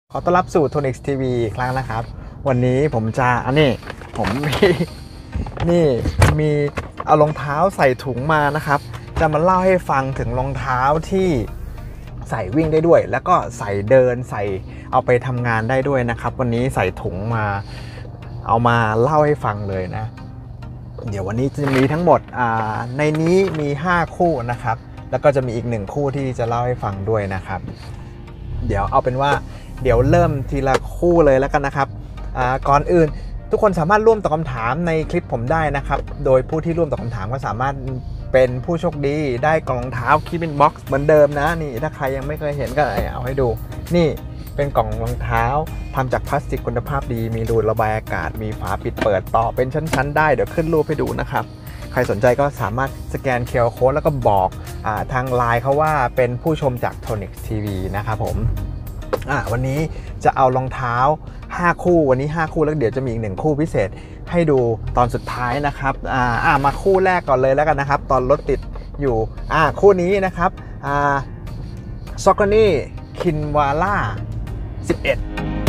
ขอต้อนรับสู่ Tonix TV อีกครั้งนะครับวันนี้ผมจะผมนี่มีเอารองเท้าใส่ถุงมานะครับจะมาเล่าให้ฟังถึงรองเท้าที่ใส่วิ่งได้ด้วยแล้วก็ใส่เดินใส่เอาไปทำงานได้ด้วยนะครับวันนี้ใส่ถุงมาเอามาเล่าให้ฟังเลยนะเดี๋ยววันนี้จะมีทั้งหมดในนี้มี5คู่นะครับแล้วก็จะมีอีก1คู่ที่จะเล่าให้ฟังด้วยนะครับเดี๋ยวเอาเป็นว่าเดี๋ยวเริ่มทีละคู่เลยแล้วกันนะครับก่อนอื่นทุกคนสามารถร่วมตอบคำถามในคลิปผมได้นะครับโดยผู้ที่ร่วมตอบคำถามก็สามารถเป็นผู้โชคดีได้กล่องรองเท้าคิปอินบ็อกซ์เหมือนเดิมนะนี่ถ้าใครยังไม่เคยเห็นก็เอาให้ดูนี่เป็นกล่องรองเท้าทำจากพลาสติกคุณภาพดีมีรูระบายอากาศมีฝาปิดเปิดต่อเป็นชั้นๆได้เดี๋ยวขึ้นรูปให้ดูนะครับใครสนใจก็สามารถสแกน QR Code แล้วก็บอกทางไลน์เขาว่าเป็นผู้ชมจาก Tonix TV นะครับผมวันนี้จะเอารองเท้า5คู่วันนี้5คู่แล้วเดี๋ยวจะมีอีก1คู่พิเศษให้ดูตอนสุดท้ายนะครับมาคู่แรกก่อนเลยแล้วกันนะครับตอนรถติดอยู่คู่นี้นะครับSaucony Kinvara 11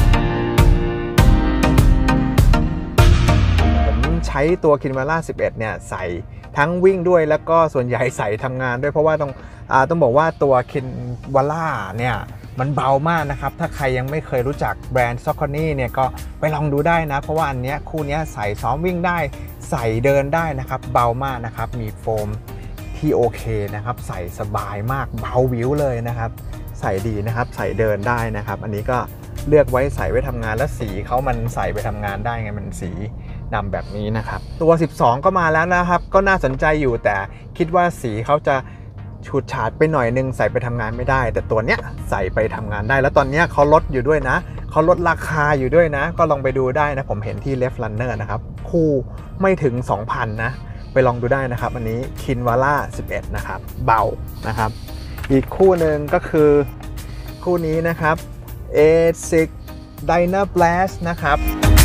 ผมใช้ตัว Kinvara 11เนี่ยใส่ทั้งวิ่งด้วยแล้วก็ส่วนใหญ่ใส่ทำงานด้วยเพราะว่าต้องบอกว่าตัว Kinvara เนี่ยมันเบามากนะครับถ้าใครยังไม่เคยรู้จักแบรนด์ Saucony เนี่ยก็ไปลองดูได้นะเพราะว่าอันนี้คู่นี้ใส่ซ้อมวิ่งได้ใส่เดินได้นะครับเบามากนะครับมีโฟมที่โอเคนะครับใส่สบายมากเบาวิวเลยนะครับใส่ดีนะครับใส่เดินได้นะครับอันนี้ก็เลือกไว้ใส่ไว้ทำงานและสีเขามันใส่ไปทำงานได้ไงมันสีดำแบบนี้นะครับตัว12ก็มาแล้วนะครับก็น่าสนใจอยู่แต่คิดว่าสีเขาจะฉูดฉาดไปหน่อยนึงใส่ไปทำงานไม่ได้แต่ตัวเนี้ยใส่ไปทำงานได้แล้วตอนนี้เขาลดอยู่ด้วยนะเขาลดราคาอยู่ด้วยนะก็ลองไปดูได้นะผมเห็นที่ Left Runner นะครับคู่ไม่ถึง 2,000 นะไปลองดูได้นะครับอันนี้ Kinvara 11นะครับเบานะครับอีกคู่หนึ่งก็คือคู่นี้นะครับ Asics Dynablast นะครับ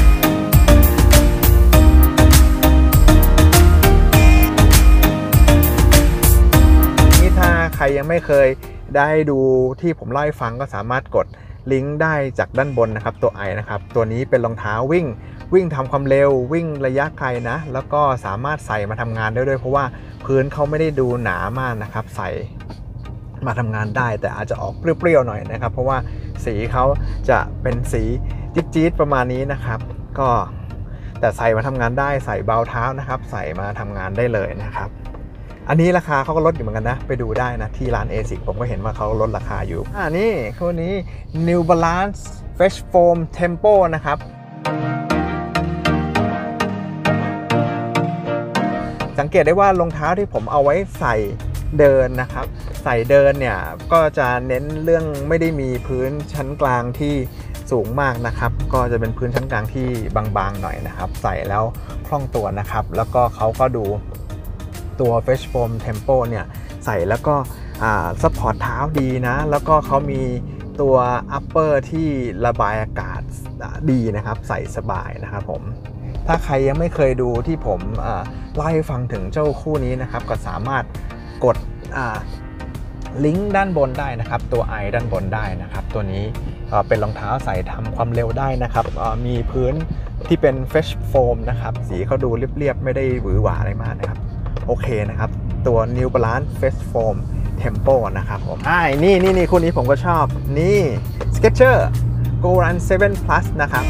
ถ้าใครยังไม่เคยได้ดูที่ผมเล่าให้ฟังก็สามารถกดลิงก์ได้จากด้านบนนะครับตัว I นะครับตัวนี้เป็นรองเท้าวิ่งทำความเร็ววิ่งระยะไกลนะแล้วก็สามารถใส่มาทำงานได้ด้วยเพราะว่าพื้นเขาไม่ได้ดูหนามากนะครับใส่มาทำงานได้แต่อาจจะออกเปรี้ยวๆหน่อยนะครับเพราะว่าสีเขาจะเป็นสีจี๊ดๆประมาณนี้นะครับก็แต่ใส่มาทำงานได้ใส่เบาเท้านะครับใส่มาทำงานได้เลยนะครับอันนี้ราคาเขาก็ลดอยู่เหมือนกันนะไปดูได้นะที่ร้าน Asics ผมก็เห็นว่าเขาลดราคาอยู่นี่คู่นี้ New Balance Fresh Foam Tempo นะครับสังเกตได้ว่ารองเท้าที่ผมเอาไว้ใส่เดินนะครับใส่เดินเนี่ยก็จะเน้นเรื่องไม่ได้มีพื้นชั้นกลางที่สูงมากนะครับก็จะเป็นพื้นชั้นกลางที่บางๆหน่อยนะครับใส่แล้วคล่องตัวนะครับแล้วก็เขาก็ดูตัว Fresh Foam Tempo เนี่ยใส่แล้วก็ซัพพอร์ตเท้าดีนะแล้วก็เขามีตัว upper ที่ระบายอากาศดีนะครับใส่สบายนะครับผมถ้าใครยังไม่เคยดูที่ผมเล่าให้ฟังถึงเจ้าคู่นี้นะครับก็สามารถกดลิงก์ด้านบนได้นะครับตัว I ด้านบนได้นะครับตัวนี้เป็นรองเท้าใส่ทำความเร็วได้นะครับมีพื้นที่เป็น Fresh Foam นะครับสีเขาดูเรียบๆไม่ได้หวือหวาอะไรมากนะครับโอเคนะครับตัว New Balance Fresh Foam Tempo นะครับผมนี่คู่นี้ผมก็ชอบนี่ Skechers Go Run 7 Plus นะครับ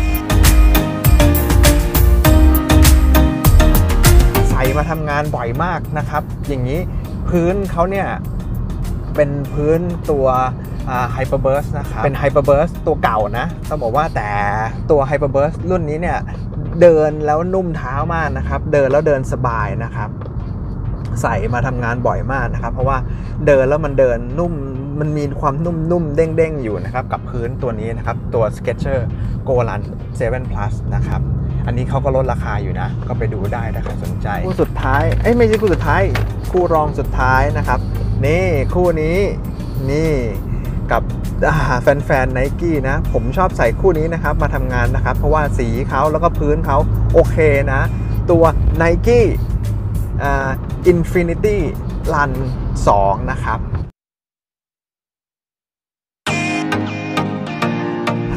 ใส่มาทำงานบ่อยมากนะครับอย่างนี้พื้นเขาเนี่ยเป็นพื้นตัวHyperburst นะครับเป็น Hyperburst ตัวเก่านะต้องบอกว่าแต่ตัว Hyperburst รุ่นนี้เนี่ยเดินแล้วนุ่มเท้ามากนะครับเดินแล้วเดินสบายนะครับใส่มาทำงานบ่อยมากนะครับเพราะว่าเดินแล้วมันเดินนุ่มมันมีความนุ่มๆเด้งๆอยู่นะครับกับพื้นตัวนี้นะครับตัว Skechers Go Run 7 Plus นะครับอันนี้เขาก็ลดราคาอยู่นะก็ไปดูได้ถ้าใครสนใจคู่สุดท้ายไม่ใช่คู่สุดท้ายคู่รองสุดท้ายนะครับนี่คู่นี้นี่กับแฟนๆ Nike นะผมชอบใส่คู่นี้นะครับมาทำงานนะครับเพราะว่าสีเขาแล้วก็พื้นเขาโอเคนะตัว Nike Infinity Run 2 นะครับ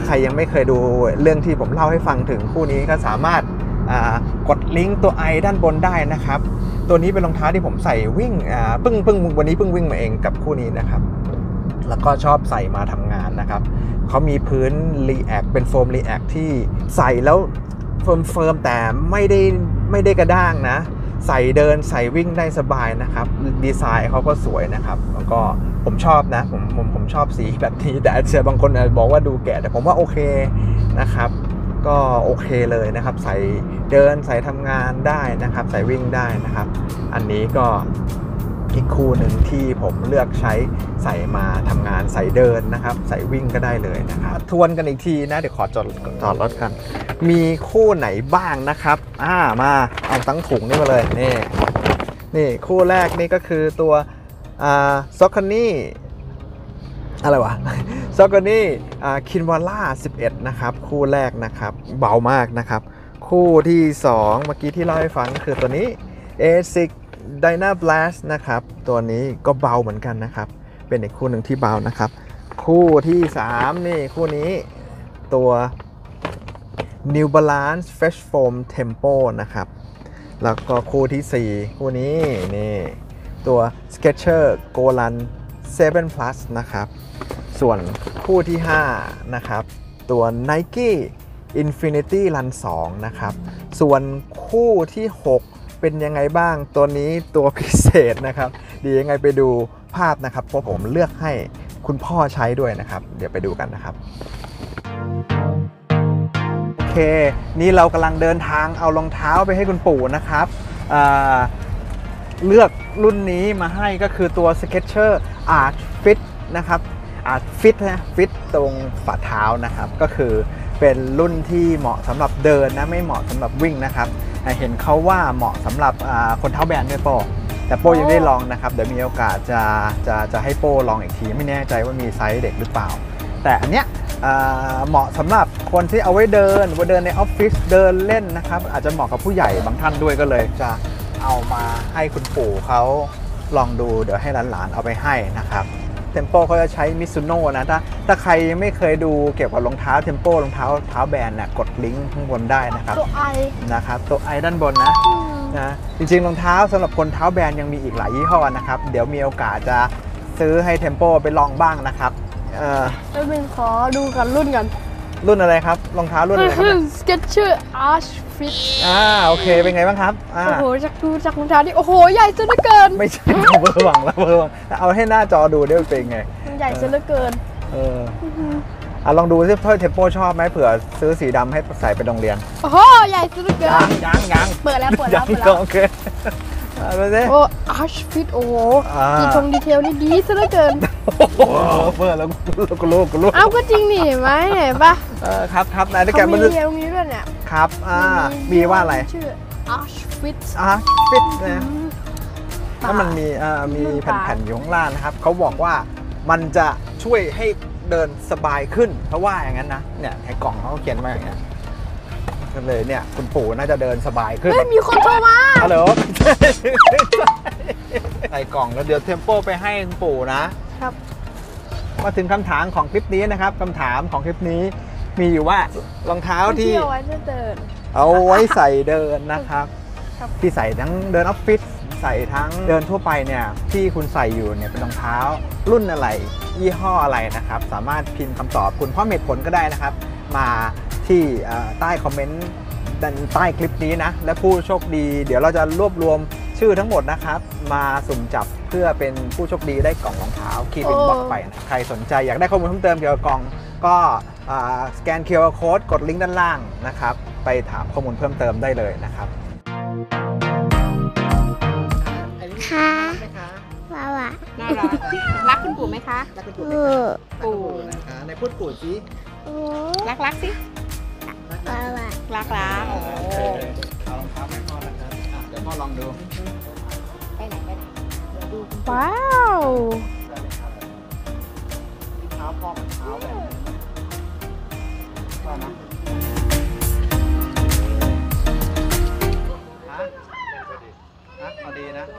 ใครยังไม่เคยดูเรื่องที่ผมเล่าให้ฟังถึงคู่นี้ก็สามารถกดลิงก์ตัว i ด้านบนได้นะครับตัวนี้เป็นรองเท้าที่ผมใส่วิ่งเพิ่งวันนี้เพิ่งวิ่งมาเองกับคู่นี้นะครับแล้วก็ชอบใส่มาทำงานนะครับเขามีพื้น React เป็นโฟม React ที่ใส่แล้วเฟิร์มแต่ไม่ได้กระด้างนะใส่เดินใส่วิ่งได้สบายนะครับดีไซน์เขาก็สวยนะครับแล้วก็ผมชอบนะผมชอบสีแบบนี้แต่เชื่อบางคนบอกว่าดูแก่แต่ผมว่าโอเคนะครับก็โอเคเลยนะครับใส่เดินใส่ทำงานได้นะครับใส่วิ่งได้นะครับอันนี้ก็อีกคู่หนึ่งที่ผมเลือกใช้ใส่มาทำงานใส่เดินนะครับใส่วิ่งก็ได้เลยนะครับทวนกันอีกทีนะเดี๋ยวขอจอดรถกันมีคู่ไหนบ้างนะครับมาเอาตั้งถุงนี่มาเลยนี่คู่แรกนี่ก็คือตัวซ็อกคานี่อะไรวะซ็อกคานี่คินวาล่า11นะครับคู่แรกนะครับเบามากนะครับคู่ที่2เมื่อกี้ที่เล่าให้ฟังก็คือตัวนี้ ASICS Dyna Blast นะครับตัวนี้ก็เบาเหมือนกันนะครับเป็นอีกคู่หนึ่งที่เบานะครับคู่ที่3นี่คู่นี้ตัว New Balance Fresh Foam Tempo นะครับแล้วก็คู่ที่4คู่นี้นี่ตัว Skechers Go Run 7 Plus นะครับส่วนคู่ที่5นะครับตัว Nike Infinity Run 2นะครับส่วนคู่ที่6เป็นยังไงบ้างตัวนี้ตัวพิเศษนะครับดียังไงไปดูภาพนะครับเพราะผมเลือกให้คุณพ่อใช้ด้วยนะครับเดี๋ยวไปดูกันนะครับโอเคนี่เรากำลังเดินทางเอารองเท้าไปให้คุณปู่นะครับเลือกรุ่นนี้มาให้ก็คือตัว Skechers Arch Fit นะครับ Arch Fit นะฟิตตรงฝ่าเท้านะครับก็คือเป็นรุ่นที่เหมาะสำหรับเดินนะไม่เหมาะสำหรับวิ่งนะครับเห็นเขาว่าเหมาะสำหรับคนเท้าแบนด้วยโป้แต่โป้ยังไม่ได้ลองนะครับเดี๋ยวมีโอกาสจะให้โป้ลองอีกทีไม่แน่ใจว่ามีไซส์เด็กหรือเปล่าแต่อันเนี้ยเหมาะสำหรับคนที่เอาไว้เดินในออฟฟิศเดินเล่นนะครับอาจจะเหมาะกับผู้ใหญ่บางท่านด้วยก็เลยจะเอามาให้คุณปู่เขาลองดูเดี๋ยวให้หลานๆเอาไปให้นะครับเทมโปเขาจะใช้มิซูโน่นะถ้าใครไม่เคยดูเกี่ยวกับรองเท้าเทมโปรองเท้าแบรนด์เนี่ยกดลิงก์ข้างบนได้นะครับตัวไอนะครับตัวไอด้านบนนะจริงๆรองเท้าสำหรับคนเท้าแบรนด์ยังมีอีกหลายยี่ห้อนะครับเดี๋ยวมีโอกาสจะซื้อให้เทมโปไปลองบ้างนะครับแล้วเป็นขอดูกันรุ่นกันรุ่นอะไรครับรองเท้ารุ่นอะไรครับ Skechers Arch Fit โอเคเป็นไงบ้างครับโอ้โหจากรองเท้าที่โอ้โหใหญ่ซะเหลือเกินไม่ใช่เบอร์หวังแล้วเบอร์หวังเอาให้หน้าจอดูได้เป็นไงมันใหญ่ซะเหลือเกินลองดูซิเทมโปชอบไหมเผื่อซื้อสีดำให้ใส่ไปโรงเรียนโอ้โหใหญ่ซะเหลือเกินยังเปิดแล้วโอเคโอ้ Arch Fit โอ้โหดีเทลนี่ดีซะเหลือเกินเปิดแล้วก็รู้เอ้าก็จริงนี่เห็นไหมเห็นปะครับนายได้แกมันมีตรงนี้ด้วยเนี่ยครับมีว่าอะไรชื่อ Arch Fit นะถ้ามันมีแผ่นๆอยู่ข้างล่างนะครับเขาบอกว่ามันจะช่วยให้เดินสบายขึ้นเพราะว่าอย่างนั้นนะเนี่ยในกล่องเขาเขียนมาอย่างเงี้ยก็เลยเนี่ยคุณปู่น่าจะเดินสบายขึ้นมีคนโทรมาฮัลโหลใส่กล่องแล้วเดี๋ยวเทมโปไปให้คุณปู่นะครับมาถึงคำถามของคลิปนี้นะครับคำถามของคลิปนี้มีอยู่ว่ารองเท้าที่เอาไว้เดินเอาไว้ใส่เดินนะครับที่ใส่ทั้งเดินออฟฟิศใส่ทั้งเดินทั่วไปเนี่ยที่คุณใส่อยู่เนี่ยเป็นรองเท้ารุ่นอะไรยี่ห้ออะไรนะครับสามารถพิมพ์คำตอบคุณพ่อเหตุผลก็ได้นะครับมาที่ใต้คอมเมนต์ใต้คลิปนี้นะและผู้โชคดีเดี๋ยวเราจะรวบรวมชื่อทั้งหมดนะครับมาสุ่มจับเพื่อเป็นผู้โชคดีได้กล่องรองเท้าคีบินบ็อกไปนะใครสนใจอยากได้ข้อมูลเพิ่มเติมเกี่ยวกับกล่องก็สแกน QR Code กดลิงก์ด้านล่างนะครับไปถามข้อมูลเพิ่มเติมได้เลยนะครับค่ะว้าวน่ารักคุณปู่ไหมคะรักคุณปู่นะคะในพูดปู่สิรักสิว้าวรักเอารองเท้าให้พ่อนะครับเดี๋ยวพ่อลองดูไปไหนว้าวเท้าพ่อเท้าแบบว่านะเอาดีนะ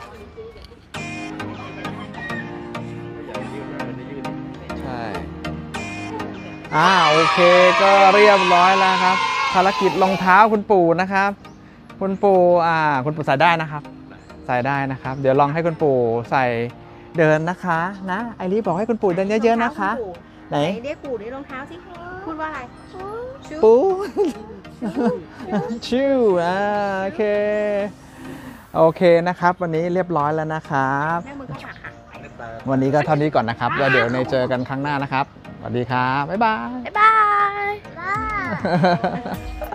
ใช่โอเคก็เรียบร้อยแล้วครับภารกิจรองเท้าคุณปู่นะครับ คุณปู่คุณปู่ใส่ได้นะครับ ใส่ได้นะครับ เดี๋ยวลองให้คุณปู่ใส่เดินนะคะนะไอรีบอกให้คุณปู่เดินเยอะๆนะคะ ไหนเรียกปู่ด้วยรองเท้าสิพูดว่าอะไรปู่ชิวโอเคโอเคนะครับ วันนี้เรียบร้อยแล้วนะครับแม่มือเข้าปากค่ะวันนี้ก็เท่านี้ก่อนนะครับแล้วเดี๋ยวในเจอกันครั้งหน้านะครับสวัสดีครับบ๊ายบายบ๊ายบาย